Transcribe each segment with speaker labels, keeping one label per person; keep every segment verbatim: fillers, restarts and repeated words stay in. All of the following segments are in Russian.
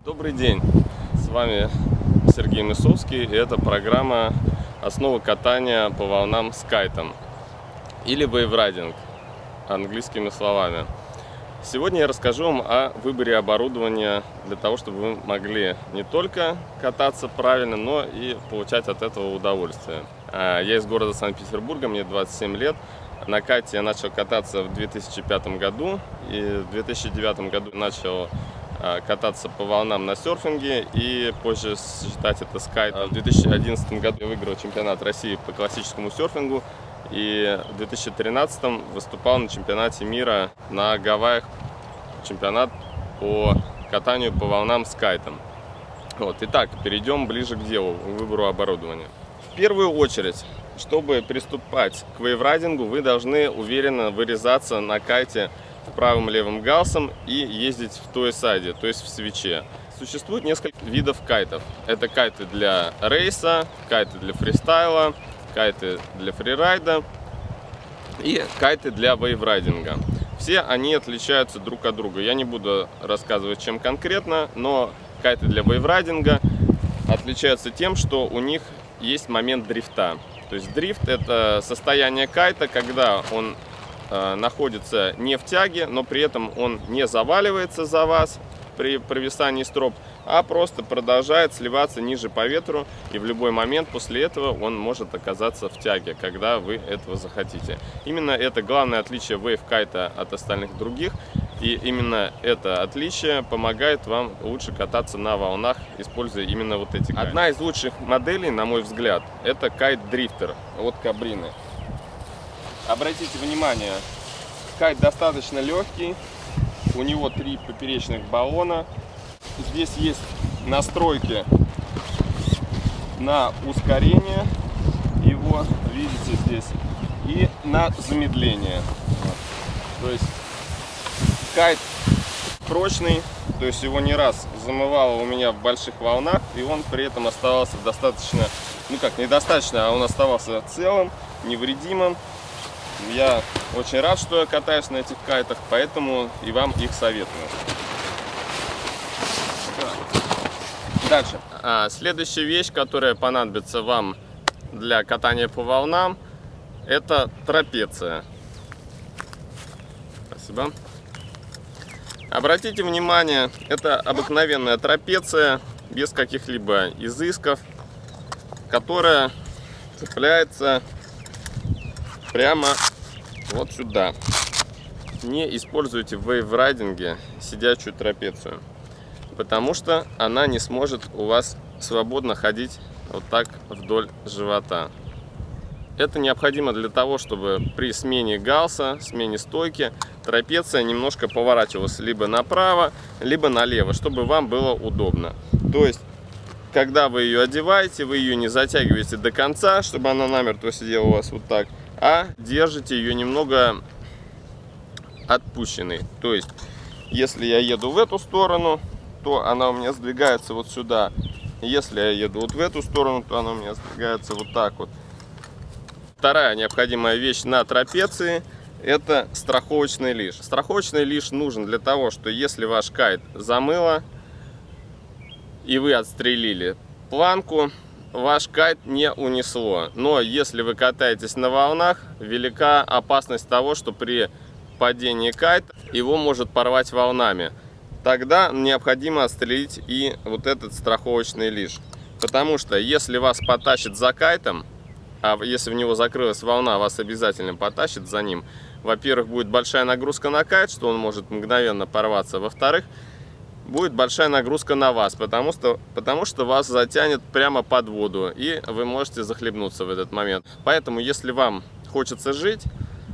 Speaker 1: Добрый день, с вами Сергей Мысовский, и это программа «Основы катания по волнам с кайтом» или вейврайдинг английскими словами. Сегодня я расскажу вам о выборе оборудования для того, чтобы вы могли не только кататься правильно, но и получать от этого удовольствие. Я из города Санкт-Петербурга, мне двадцать семь лет. На кайте я начал кататься в две тысячи пятом году, и в две тысячи девятом году начал кататься по волнам на серфинге и позже сочетать это с кайтом. В две тысячи одиннадцатом году я выиграл чемпионат России по классическому серфингу, и в две тысячи тринадцатом выступал на чемпионате мира на Гавайях, чемпионат по катанию по волнам с кайтом. Вот. Итак, перейдем ближе к делу, к выбору оборудования. В первую очередь, чтобы приступать к вейврайдингу, вы должны уверенно вырезаться на кайте правым и левым галсом и ездить в туэсайде, то есть в свече. Существует несколько видов кайтов. Это кайты для рейса, кайты для фристайла, кайты для фрирайда и кайты для вейврайдинга. Все они отличаются друг от друга. Я не буду рассказывать, чем конкретно, но кайты для вейврайдинга отличаются тем, что у них есть момент дрифта. То есть дрифт — это состояние кайта, когда он находится не в тяге, но при этом он не заваливается за вас при провисании строп, а просто продолжает сливаться ниже по ветру, и в любой момент после этого он может оказаться в тяге, когда вы этого захотите. Именно это главное отличие вейв-кайта от остальных других, и именно это отличие помогает вам лучше кататься на волнах, используя именно вот эти кайты. Одна из лучших моделей, на мой взгляд, это кайт-дрифтер от Cabrini. Обратите внимание, кайт достаточно легкий, у него три поперечных баллона. Здесь есть настройки на ускорение его, видите здесь, и на замедление. То есть кайт прочный, то есть его не раз замывало у меня в больших волнах, и он при этом оставался достаточно, ну как, недостаточно, а он оставался целым, невредимым. Я очень рад, что я катаюсь на этих кайтах, поэтому и вам их советую. Дальше. А, следующая вещь, которая понадобится вам для катания по волнам, это трапеция. Спасибо. Обратите внимание, это обыкновенная трапеция, без каких-либо изысков, которая цепляется прямо вот сюда. Не используйте в вейврайдинге сидячую трапецию, потому что она не сможет у вас свободно ходить вот так вдоль живота. Это необходимо для того, чтобы при смене галса, смене стойки, трапеция немножко поворачивалась либо направо, либо налево, чтобы вам было удобно. То есть, когда вы ее одеваете, вы ее не затягиваете до конца, чтобы она намертво сидела у вас вот так, а держите ее немного отпущенной. То есть, если я еду в эту сторону, то она у меня сдвигается вот сюда. Если я еду вот в эту сторону, то она у меня сдвигается вот так вот. Вторая необходимая вещь на трапеции — это страховочный лиш. Страховочный лиш нужен для того, что если ваш кайт замыло и вы отстрелили планку, ваш кайт не унесло. Но если вы катаетесь на волнах, велика опасность того, что при падении кайта его может порвать волнами. Тогда необходимо отстрелить и вот этот страховочный лиш. Потому что если вас потащит за кайтом, а если в него закрылась волна, вас обязательно потащит за ним. Во-первых, будет большая нагрузка на кайт, что он может мгновенно порваться. Во-вторых, будет большая нагрузка на вас, потому что, потому что вас затянет прямо под воду, и вы можете захлебнуться в этот момент. Поэтому, если вам хочется жить,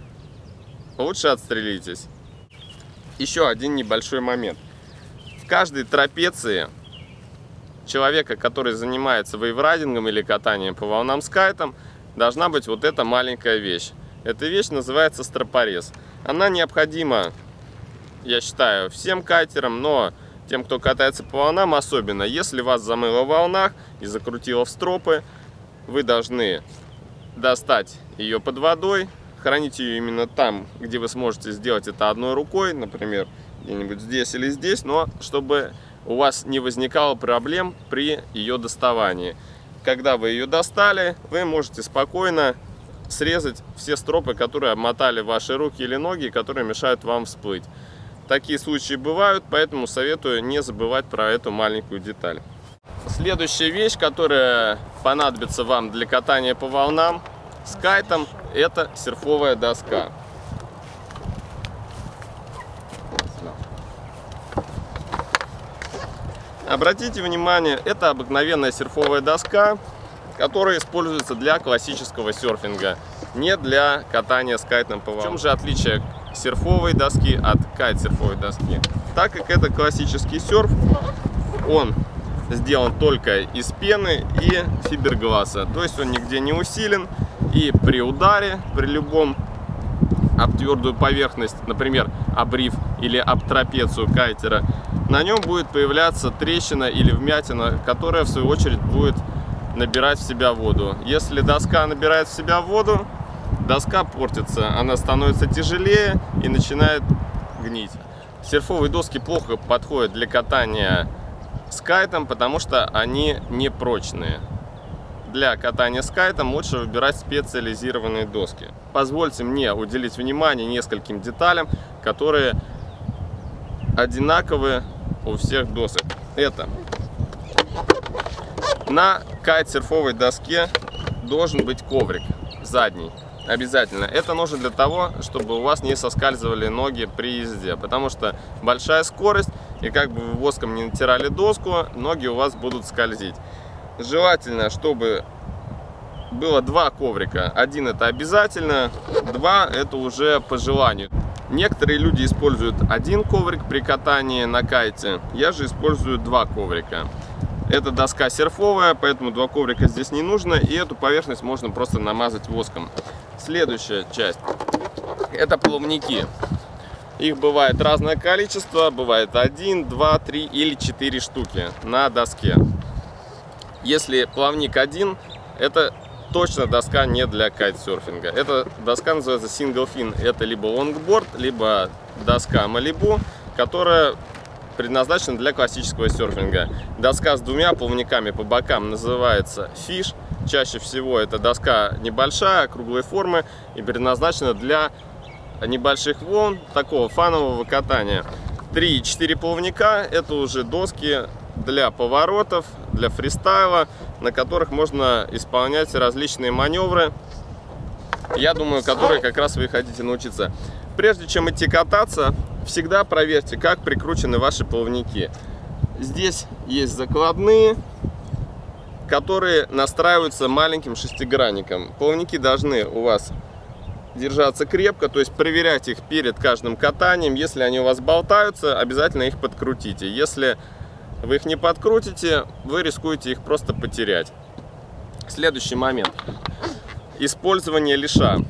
Speaker 1: лучше отстрелитесь. Еще один небольшой момент. В каждой трапеции человека, который занимается вейврайдингом или катанием по волнам с кайтом, должна быть вот эта маленькая вещь. Эта вещь называется стропорез. Она необходима, я считаю, всем кайтерам, но тем, кто катается по волнам, особенно. Если вас замыло в волнах и закрутило в стропы, вы должны достать ее под водой, хранить ее именно там, где вы сможете сделать это одной рукой, например, где-нибудь здесь или здесь, но чтобы у вас не возникало проблем при ее доставании. Когда вы ее достали, вы можете спокойно срезать все стропы, которые обмотали ваши руки или ноги, которые мешают вам всплыть. Такие случаи бывают, поэтому советую не забывать про эту маленькую деталь. Следующая вещь, которая понадобится вам для катания по волнам с кайтом, это серфовая доска. Обратите внимание, это обыкновенная серфовая доска, которая используется для классического серфинга, не для катания с кайтом по волнам. В чем же отличие серфовой доски от кайт-серфовой доски? Так как это классический серф, он сделан только из пены и фибергласа, то есть он нигде не усилен, и при ударе, при любом об твердую поверхность, например, об риф или об трапецию кайтера, на нем будет появляться трещина или вмятина, которая в свою очередь будет набирать в себя воду. Если доска набирает в себя воду, доска портится, она становится тяжелее и начинает гнить. Серфовые доски плохо подходят для катания с кайтом, потому что они непрочные. Для катания с кайтом лучше выбирать специализированные доски. Позвольте мне уделить внимание нескольким деталям, которые одинаковые у всех досок. Это на кайт-серфовой доске должен быть коврик задний. Обязательно. Это нужно для того, чтобы у вас не соскальзывали ноги при езде, потому что большая скорость, и как бы вы воском не натирали доску, ноги у вас будут скользить. Желательно, чтобы было два коврика. Один это обязательно, два это уже по желанию. Некоторые люди используют один коврик при катании на кайте, я же использую два коврика. Это доска серфовая, поэтому два коврика здесь не нужно, и эту поверхность можно просто намазать воском. Следующая часть — это плавники. Их бывает разное количество, бывает один, два, три или четыре штуки на доске. Если плавник один, это точно доска не для кайтсерфинга. Эта доска называется single fin. Это либо лонгборд, либо доска Malibu, которая предназначена для классического серфинга. Доска с двумя плавниками по бокам называется fish. Чаще всего эта доска небольшая, круглой формы и предназначена для небольших волн, такого фанового катания. три и четыре плавника — это уже доски для поворотов, для фристайла, на которых можно исполнять различные маневры, я думаю, которые как раз вы хотите научиться. Прежде чем идти кататься, всегда проверьте, как прикручены ваши плавники. Здесь есть закладные, которые настраиваются маленьким шестигранником. Плавники должны у вас держаться крепко, то есть проверяйте их перед каждым катанием. Если они у вас болтаются, обязательно их подкрутите. Если вы их не подкрутите, вы рискуете их просто потерять. Следующий момент. Использование лиша.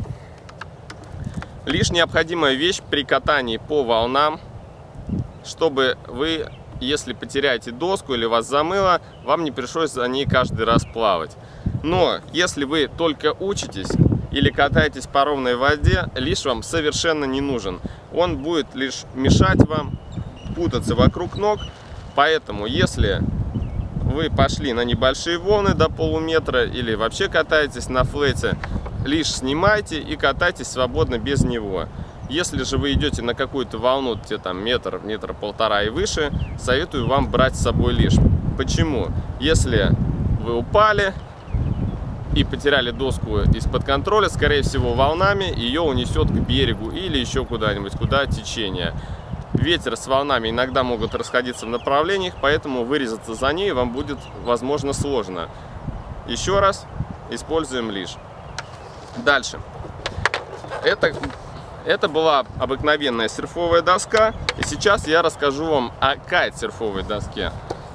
Speaker 1: Лиш — необходимая вещь при катании по волнам, чтобы вы, если потеряете доску или вас замыло, вам не пришлось за ней каждый раз плавать. Но если вы только учитесь или катаетесь по ровной воде, лиш вам совершенно не нужен. Он будет лишь мешать вам путаться вокруг ног. Поэтому, если вы пошли на небольшие волны до полуметра или вообще катаетесь на флете, лиш снимайте и катайтесь свободно без него. Если же вы идете на какую-то волну, где там метр, метр полтора и выше, советую вам брать с собой лиш. Почему? Если вы упали и потеряли доску из-под контроля, скорее всего, волнами ее унесет к берегу или еще куда-нибудь, куда течение. Ветер с волнами иногда могут расходиться в направлениях, поэтому вырезаться за ней вам будет, возможно, сложно. Еще раз используем лиш. Дальше. Это, это была обыкновенная серфовая доска, и сейчас я расскажу вам о кайт-серфовой доске.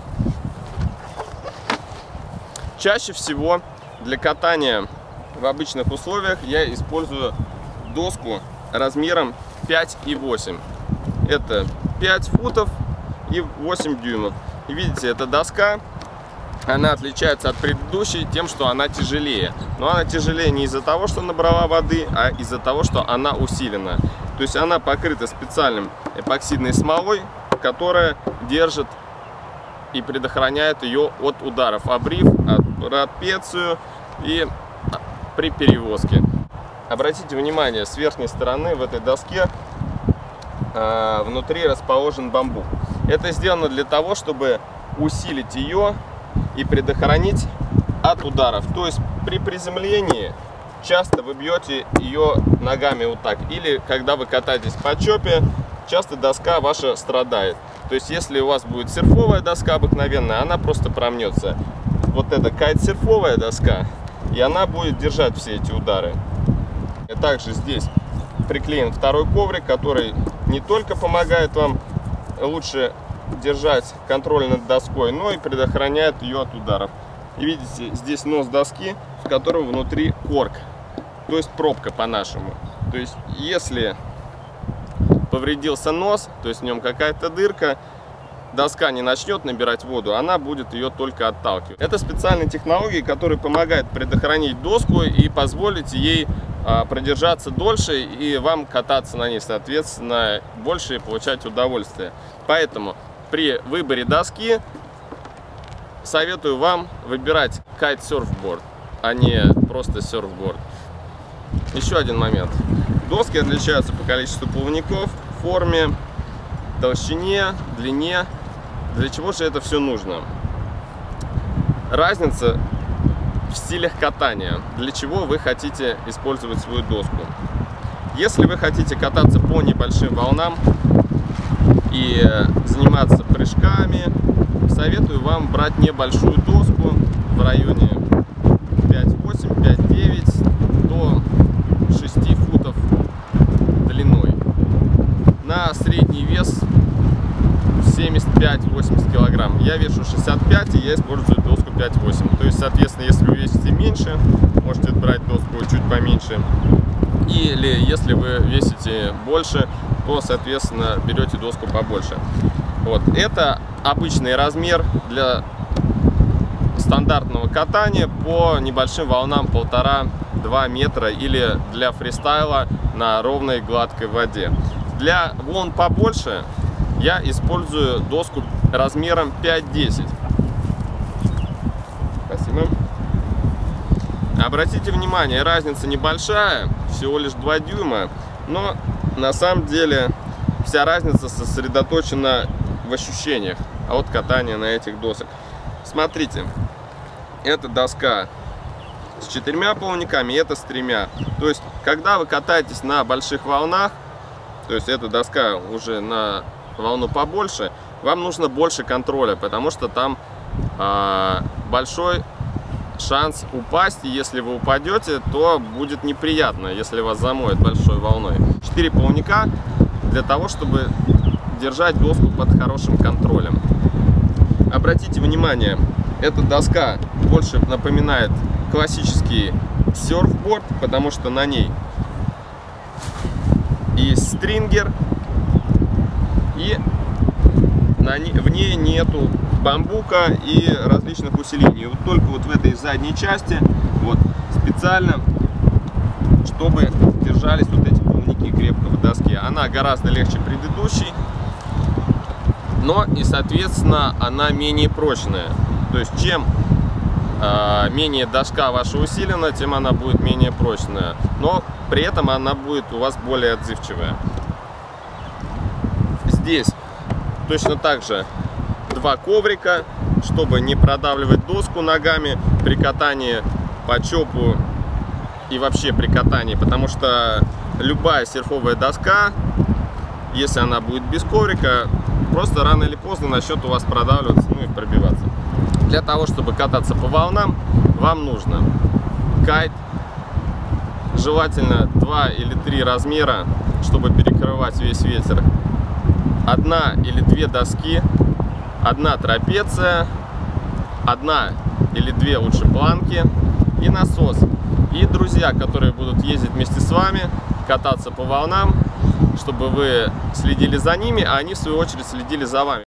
Speaker 1: Чаще всего для катания в обычных условиях я использую доску размером пять и восемь. Это пять футов и восемь дюймов. И видите, эта доска, она отличается от предыдущей тем, что она тяжелее. Но она тяжелее не из-за того, что набрала воды, а из-за того, что она усилена. То есть она покрыта специальным эпоксидной смолой, которая держит и предохраняет ее от ударов об риф, от трапецию и при перевозке. Обратите внимание, с верхней стороны в этой доске э, внутри расположен бамбук. Это сделано для того, чтобы усилить ее и предохранить от ударов. То есть при приземлении часто вы бьете ее ногами вот так. Или когда вы катаетесь по чопе, часто доска ваша страдает. То есть если у вас будет серфовая доска обыкновенная, она просто промнется. Вот это кайт-серфовая доска, и она будет держать все эти удары. И также здесь приклеен второй коврик, который не только помогает вам лучше держать контроль над доской, но и предохраняет ее от ударов. И видите, здесь нос доски, в котором внутри корк, то есть пробка по-нашему. То есть если повредился нос, то есть в нем какая-то дырка, доска не начнет набирать воду, она будет ее только отталкивать. Это специальные технологии, которые помогают предохранить доску и позволить ей а, продержаться дольше и вам кататься на ней, соответственно, больше и получать удовольствие. Поэтому при выборе доски советую вам выбирать кайт-серфборд, а не просто серфборд. Еще один момент. Доски отличаются по количеству плавников, форме, толщине, длине. Для чего же это все нужно? Разница в стилях катания. Для чего вы хотите использовать свою доску? Если вы хотите кататься по небольшим волнам и заниматься прыжками, советую вам брать небольшую доску в районе пять восемь — пять девять до шести футов длиной. На средний вес семьдесят пять — восемьдесят килограмм. Я вешу шестьдесят пять, и я использую доску пять восемь. То есть, соответственно, если вы весите меньше, можете брать доску чуть поменьше. Или если вы весите больше, то, соответственно, берете доску побольше. Вот. Это обычный размер для стандартного катания по небольшим волнам полтора-два метра или для фристайла на ровной гладкой воде. Для волн побольше я использую доску размером пять десять. Спасибо. Обратите внимание, разница небольшая, всего лишь два дюйма, но на самом деле вся разница сосредоточена в ощущениях от катания на этих досок. Смотрите, эта доска с четырьмя плавниками, это с тремя. То есть, когда вы катаетесь на больших волнах, то есть эта доска уже на волну побольше, вам нужно больше контроля, потому что там э, большой шанс упасть, и если вы упадете, то будет неприятно, если вас замоет большой волной. Четыре плавника для того, чтобы держать доску под хорошим контролем. Обратите внимание, эта доска больше напоминает классический серфборд, потому что на ней и стрингер, и на ней, в ней нету бамбука и различных усилений. Вот только вот в этой задней части вот специально, чтобы держались вот эти плавники крепко в доске. Она гораздо легче предыдущей, но и соответственно она менее прочная. То есть чем э, менее доска ваша усилена, тем она будет менее прочная, но при этом она будет у вас более отзывчивая. Здесь точно так же два коврика, чтобы не продавливать доску ногами при катании по чопу и вообще при катании, потому что любая серфовая доска, если она будет без коврика, просто рано или поздно начнет у вас продавливаться, ну и пробиваться. Для того, чтобы кататься по волнам, вам нужно кайт, желательно два или три размера, чтобы перекрывать весь ветер, одна или две доски, одна трапеция, одна или две лучше планки и насос. И друзья, которые будут ездить вместе с вами, кататься по волнам, чтобы вы следили за ними, а они в свою очередь следили за вами.